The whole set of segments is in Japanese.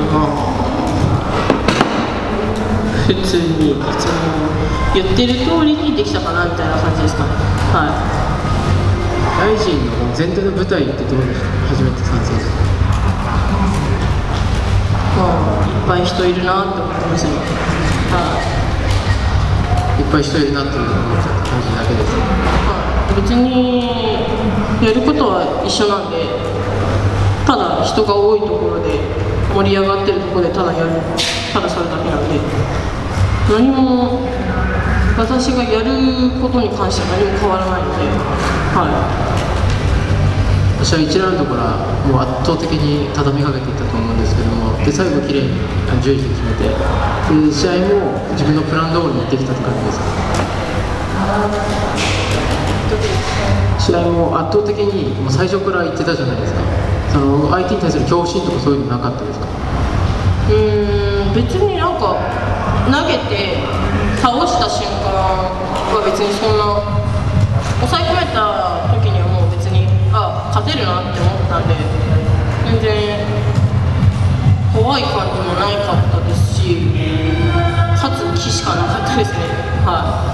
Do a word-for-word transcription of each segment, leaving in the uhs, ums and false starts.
普通にいつも言ってる通りにできたかなみたいな感じですかね。はい。 ライジンの全体の舞台ってどうでした？初めて参戦して。 まあいっぱい人いるなって思ってましたね。はい。 いっぱい人いるなっていう思っちゃった感じだけです。 はい。別にやることは一緒なんで、ただ人が多いところで盛り上がってるところでただやる、ただそれだけなんで。何も私がやることに関しては何も変わらないので、はい、 私はいちラウンドからもう圧倒的に畳みかけていったと思うんですけども、で最後きれいにじゅういちで決めて、で試合も自分のプラン通りにできたって感じですか？試合も圧倒的にもう最初から言ってたじゃないですか。その相手に対する恐怖心とかそういうのなかったですか？ うーん、別になんか投げて倒した瞬間は別にそんな抑え込めた時にはもう別にあ勝てるなって思ったんで、全然怖い感じもないかったですし、勝つ気しかなかったですね。はい。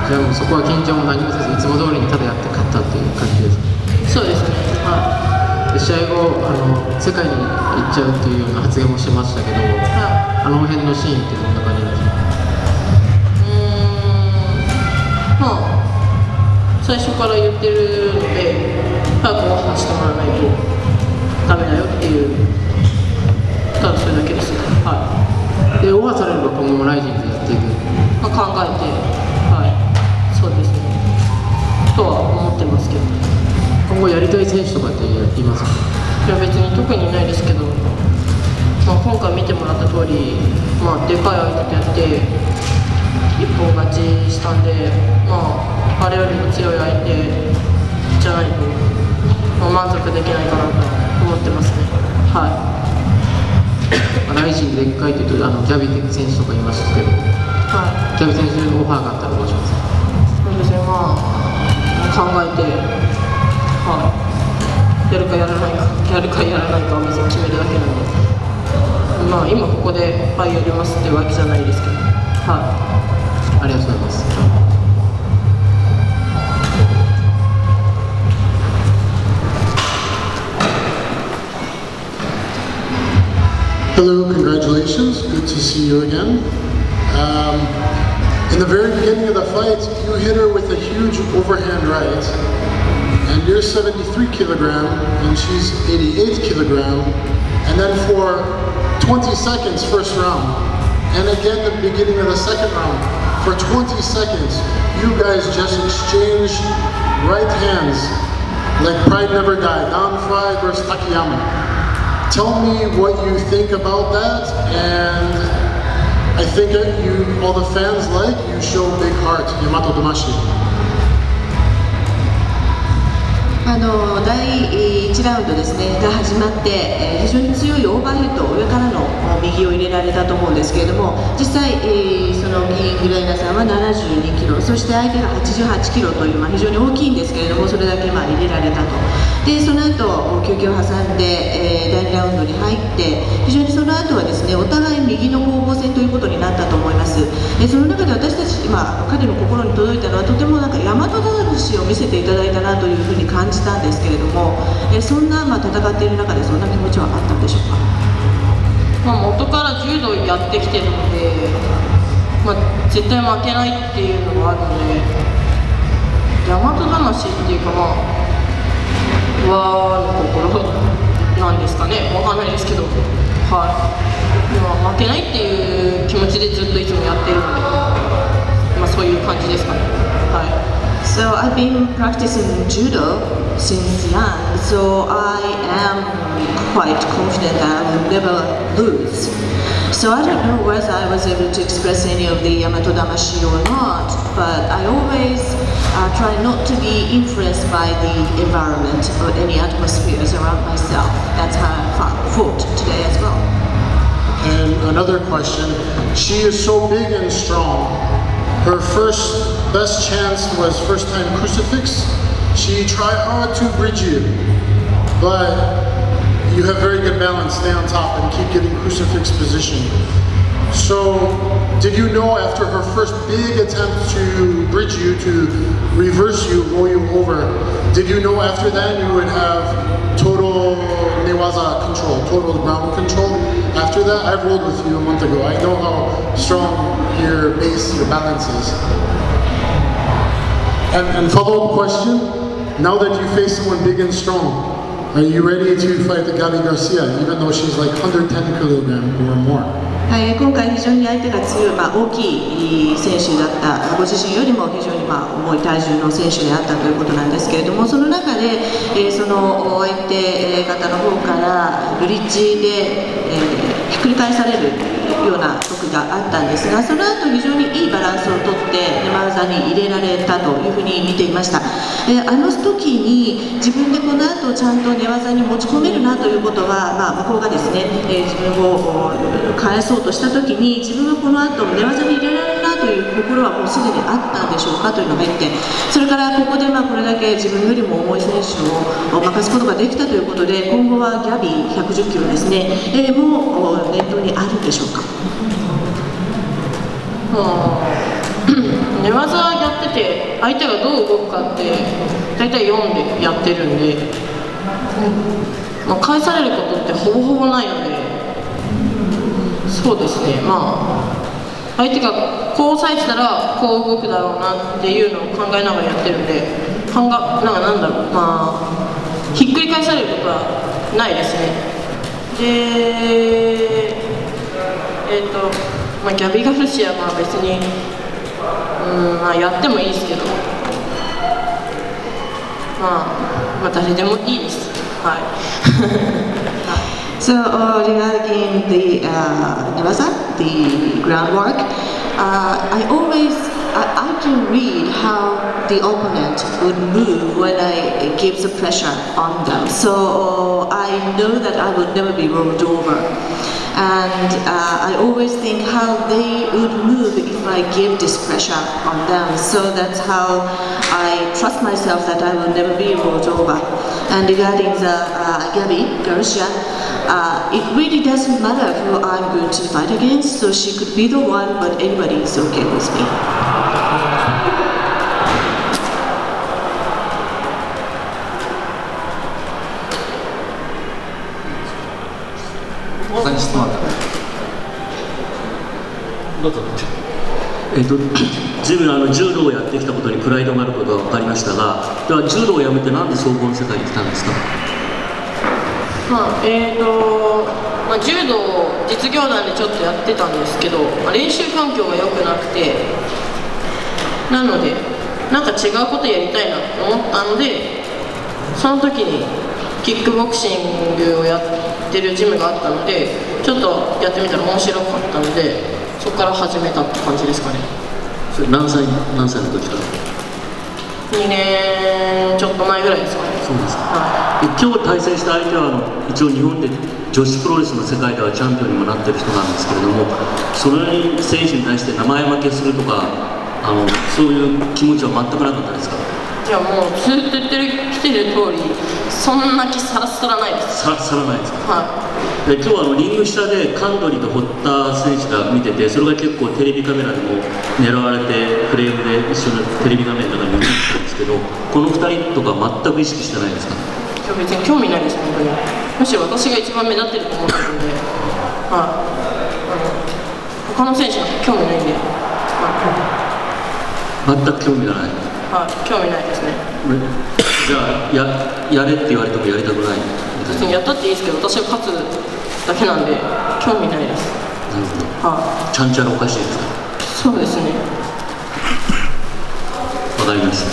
じゃあもうそこは緊張も何もせずいつも通りにただやって勝ったっていう感じですか？ そうですね。はい。 試合後あの世界に行っちゃうというような発言もしてましたけど、はい、あの辺のシーンってどんな感じなんですか？ うーん、まあ最初から言ってるので早くオファーしてもらわないとダメだよっていう、ただそれだけですね。はい。 でオファーされれば今後もライジンでやっていく、 まあ、考えて、はい、そうですねとは思ってますけど。 今後やりたい選手とかっていますか？ いや別に特にないですけど、まあ、今回見てもらった通り、まあ、でかい相手とやって一本勝ちしたんで、まあ、あれよりも強い相手じゃないと、まあ、満足できないかなと思ってますね。はい。 ライジンででっかいというとあのギャビ選手とかいましたけど、はい、ギャビ選手のオファーがあったらどうしますか？ そうですね、まあ、考えて。はい、やるかやらないか、やるかやらないかを別に決めるだけなので、まあ今ここではいやりますっていうわけじゃないですけど、はい、 ありがとうございます。 Hello, congratulations. Good to see you again. Um, in the very beginning of the fight, you hit her with a huge overhand right. And you're seventy-three kilogram and she's eighty-eight kilogram, and then for twenty seconds first round, and again the beginning of the second round, for twenty seconds you guys just exchanged right hands like Pride Never Died, Don Fry versus Takayama. Tell me what you think about that, and I think that you, all the fans like, you show big heart, Yamato Damashi. あのだいいちラウンドですねが始まって、えー、非常に強いオーバーヘッド、上からの右を入れられたと思うんですけれども、実際、えー、そのキングライナーさんはななじゅうにキロ、そして相手がはちじゅうはちキロという、まあ、非常に大きいんですけれども、それだけまあ入れられたと。でその後休憩を挟んで、えー、だいにラウンドに入って、非常にその後はですねお互い右の攻防戦ということになったと思います。でその中で私たち、まあ、彼の心に届いたのは、とてもなんか大和魂を見せていただいたなというふうに感じたんですけれども、えそんな、まあ、戦っている中でそんな気持ちはあったんでしょうか？ まあ、元から柔道やってきてるので、まあ、絶対負けないっていうのがあるので、大和魂っていうか、まあ和の心なんですかね、わかんないですけど、はい、まあ、負けないっていう気持ちでずっといつもやってるので、まあ、そういう感じですかね。はい。 So I've been practicing judo since young, so I am quite confident that I will never lose. So I don't know whether I was able to express any of the Yamato Damashi or not, but I always uh, try not to be influenced by the environment or any atmospheres around myself. That's how I fought today as well. And another question, she is so big and strong. Her first best chance was first time crucifix. She tried hard to bridge you, but you have very good balance. and stay on top and keep getting crucifix position. So, did you know after her first big attempt to bridge you, to reverse you, roll you over, did you know after that you would have total newaza control, total ground control? After that, I've rolled with you a month ago. I know how strong your base, your balance is. And, and follow-up question, now that you face someone big and strong, are you ready to fight the Gabi Garcia, even though she's like one hundred ten kilograms or more? はい、今回非常に相手が強い、まあ、大きい選手だった、ご自身よりも非常にまあ重い体重の選手であったということなんですけれども、その中で、えー、その相手方の方からブリッジで、えー、ひっくり返されるような時があったんですが、その後非常にいいバランスをとって寝技に入れられたというふうに見ていました。えー、あの時に自分でこの後ちゃんと寝技に持ち込めるなということは、まあ、向こうがですね、えー、自分を返そうとした時に自分がこの後寝技に入れられるなという心はもうすでにあったんでしょうかというのがいって、それからここでまあこれだけ自分よりも重い選手を任すことができたということで、今後はギャビーひゃくじゅっキロですね、えー、もう念頭にあるんでしょうか。 寝技やってて相手がどう動くかって大体読んでやってるんで、まあ、返されることってほぼほぼないので、そうですね、まあ相手がこう押さえてたらこう動くだろうなっていうのを考えながらやってるんで、考えなんかなんだろう、まあひっくり返されることはないですね。でえっ、ー、と、まあ、ギャビー・ガルシアは別にうん、まあ、やってもいいですけど、まあ、まあ誰でもいいです。はい。 So uh, regarding the uh, newaza, the groundwork, uh, I always I, I can read how the opponent would move when I give the pressure on them. So uh, I know that I would never be rolled over. And uh, I always think how they would move if I give this pressure on them. So that's how I trust myself that I will never be rolled over. And regarding the uh, Gabi Garcia, uh, it really doesn't matter who I'm going to fight against. So she could be the one, but anybody is okay with me. 他に質問あったらどうぞ。 えっと、随分あの柔道をやってきたことにプライドがあることが分かりましたが、では柔道をやめてなんで総合の世界に来たんですか？ まあえーとまあ、柔道を実業団でちょっとやってたんですけど、まあ、練習環境が良くなくて、なのでなんか違うことやりたいなと思ったので、その時にキックボクシングをやってるジムがあったので、ちょっとやってみたら面白かったので、そこから始めたって感じですかね。 それ何歳何歳の時から？ にねんちょっと前ぐらいですかね。 そうですか。 はい、 今日対戦した相手はあの一応日本で女子プロレスの世界ではチャンピオンにもなってる人なんですけれども、その選手に対して名前負けするとか、あのそういう気持ちは全くなかったですか？ いやもうずっと言ってる来てる通り、そんな気さらさらないです。 さらさらないですか？ はい。 で今日はあのリング下でカンドリと堀田選手が見てて、それが結構テレビカメラでも狙われてフレームで一緒にテレビ画面の中に見てたんですけど、このふたりとか全く意識してないですか？ いや別に興味ないです、本当に。むしろ私が一番目立ってると思ってるんで、はい、他の選手なんて興味ないんで、 はい、全く興味がない。 はい、興味ないですね。 じゃあ や, やれって言われてもやりたくない？ 別にやったっていいですけど、私が勝つだけなんで興味ないです。 なるほど。 はい、 ちゃんちゃらおかしいですか？ そうですね。 わかりました。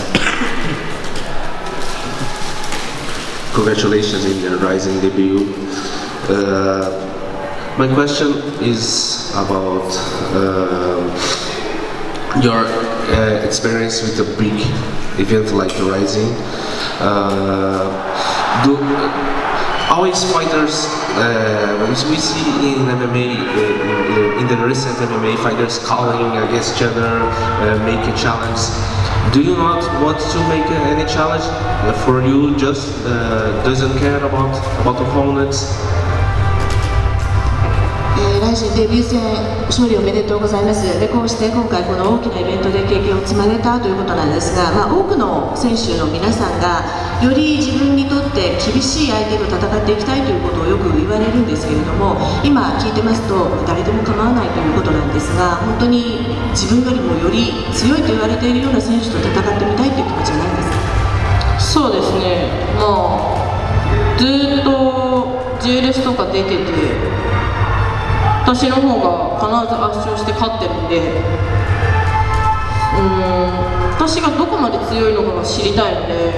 Congratulations in the Rising debut. Uh, my question is about uh, your uh, experience with a big event like the Rising. Uh, do always fighters, uh, we see in M M A, uh, in the recent M M A, fighters calling against each other, uh, make a challenge. Do you not want to make uh, any challenge? Uh, for you, just uh, doesn't care about about opponents? えー、ライジンデビュー戦勝利おめでとうございます。でこうして今回この大きなイベントで経験を積まれたということなんですが、まあ、多くの選手の皆さんがより自分にとって厳しい相手と戦っていきたいということをよく言われるんですけれども、今聞いてますと誰でも構わないということなんですが、本当に自分よりもより強いと言われているような選手と戦ってみたいという気持ちはないんですか？ そうですね、まあ、ずーっと ジェーエルエス とか出てて、私の方が必ず圧勝して勝ってるんで、うーん、私がどこまで強いのかが知りたいので、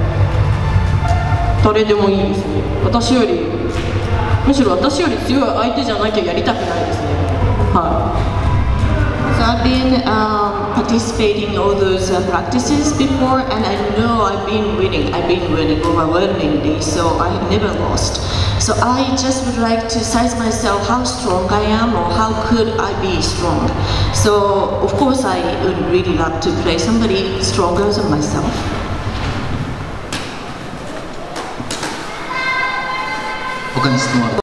誰でもいいですね。私より、むしろ私より強い相手じゃなきゃやりたくないですね。はい。 So I've been um, participating in all those uh, practices before, and I know I've been winning. I've been winning overwhelmingly, so I have never lost. So I just would like to size myself how strong I am, or how could I be strong. So of course I would really love to play somebody stronger than myself. 他に質問ある？